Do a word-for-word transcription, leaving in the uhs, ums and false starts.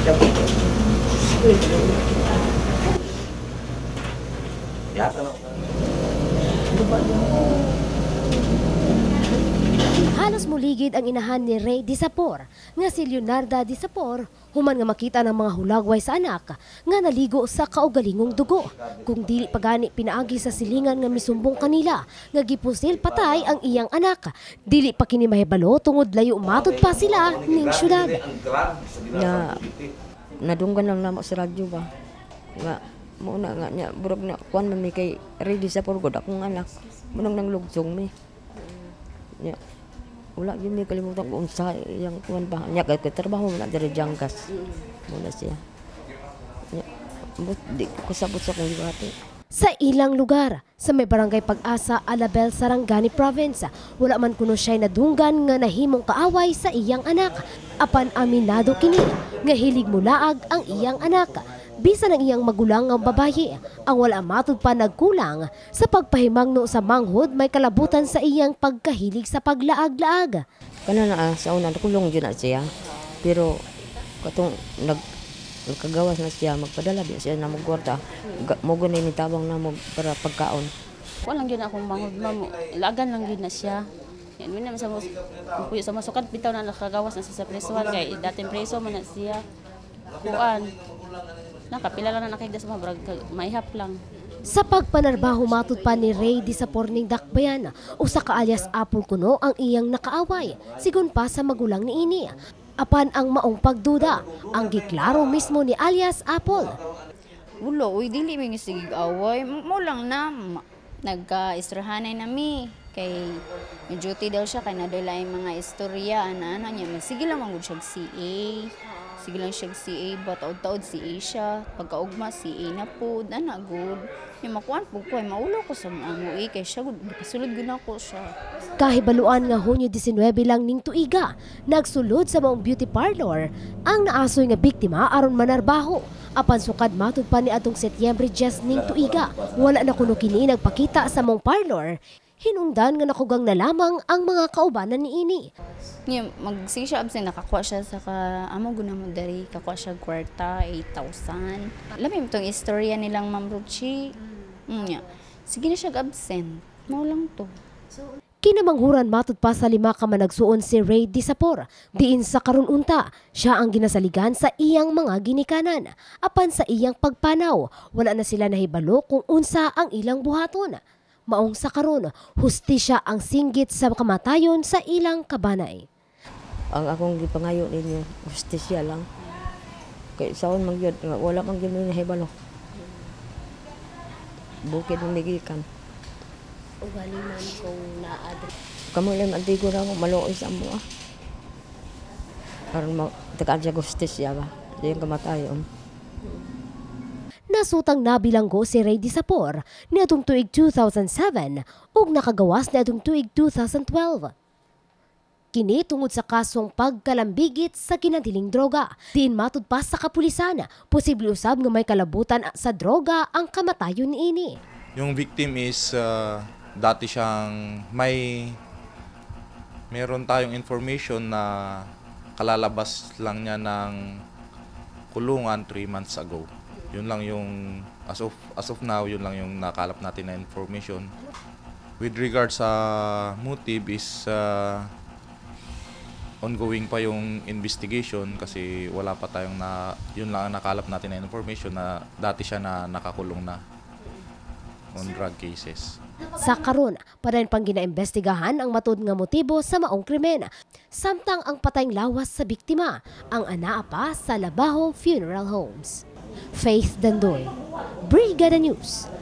Halos muligid ang inahan ni Ray Disapor nga si Leonarda Disapor human nga makita ng mga hulagway sa anak nga naligo sa kaugalingong dugo. Kung dili pagani pinaagi sa silingan nga misumbong kanila nga gipusil patay ang iyang anak. Dili pa kini mahibalo tungod layo matod pa sila ning syudad. Na nadunggan lang namo sa radyo ba. Nga mo na nga nya burog na kuan man mi kay Ray Disapor gud akong anak. Munang nang lugsong mi. Nya wala yun may kalimutan kung sa yung kuwan ba niya kay trabaho mo na dari janggas muna siya niya but di ko sabot sa kung libati. Sa ilang lugar sa may barangay Pag-asa, Alabel, Sarangani Province, wala man kuno siya nadunggan nga nahimong kaaway sa iyang anak. Apan aminado kini nga hilig mulaag ang iyang anak. Bisan ang iyang magulang nga babayi, ang wala matod pa nagkulang sa pagpahimangno sa manghod may kalabutan sa iyang pagkahilig sa paglaag-laag. Kana na sa una nakulong yun na siya, pero katong nag nagkagawas na siya, magpadala din siya na magwarta, mogo na initabang na mo para pagkaon. Wala lang yun akong manghod, ma'am, ilagan lang yun na siya. Yan, yun naman sa, sa masukat, bitaw na nakagawas na siya sa presoan, kaya dating preso man na siya. Kuan. Nakapila lang na nakigda sa mga brag, maihap lang. Sa pagpanarbaho matod pa ni Ray Disapor ning Dakbayan, usa ka alias Apple kuno ang iyang nakaaway, sigon pa sa magulang ni ini. Apan ang maong pagduda, ang giklaro mismo ni alias Apple. Ulo, uy, dili may sige away, mo lang na, nagka-istrahanay na mi. Kay may duty daw siya, kay nadala yung mga istorya, ana-ana niya, sige lang magod siya C A. Sige lang siya C A, ba taod-taod C A siya. Pagkaugma C A na po, ana good. Yung makuan po ko, ay maulo ko sa mga kay siya, kasulod gina ko siya. Kahibaluan nga Hunyo nineteen lang ning tuiga, nagsulod sa maong beauty parlor ang naasoy nga biktima aron manarbaho. Apan sukad matod pa ni atong Setyembre Jes ning tuiga, wala na kuno kini nagpakita sa maong parlor. Hinungdan nga nakugang na lamang ang mga kaubanan ni ini. Niya, mag-sige siya absent, nakakuha siya sa ka, amo guna mo dari, kakuha siya kwarta, eight thousand. Alam mo itong istorya nilang Ma'am Ruchi. Mm, yeah. Sige na siya absent. Mau lang to. Kinamanghuran matod pa sa lima ka managsuon si Ray Disapor. Diin sa karon unta, siya ang ginasaligan sa iyang mga ginikanan. Apan sa iyang pagpanaw, wala na sila nahibalo kung unsa ang ilang buhaton. Maong sa karon, hustisya ang singgit sa kamatayon sa ilang kabanay. Ang akong gipangayo ninyo, hustisya lang. Kay saon magyud wala kang gyud nahibalo. Bukid ng ligikan. Ugali man kung naadri. Kamu lang antigo ra mo maluoy sa amo ah. Karon mag takadya hustisya ba? Yung kamatayon. Nasutang nabilanggo si Ray Disapor niadtong tuig two thousand seven ug nakagawas niadtong tuig two thousand twelve. Kini tungod sa kasong pagkalambigit sa kinadiling droga. Diin matud pa sa kapulisan, posible usab nga may kalabutan sa droga ang kamatayon niini. Yung victim is uh, dati siyang may meron tayong information na kalalabas lang niya ng kulungan three months ago. Yun lang yung, as of, as of now, yun lang yung nakalap natin na information. With regard sa motive is uh, ongoing pa yung investigation kasi wala pa tayong na, yun lang ang nakalap natin na information na dati siya na nakakulong na on drug cases. Sa karon, padayon pang ginaimbestigahan ang matud nga motibo sa maong krimen. Samtang ang patayng lawas sa biktima, ang anaa pa sa Labaho Funeral Homes. Faith Dandoy, Brigada News.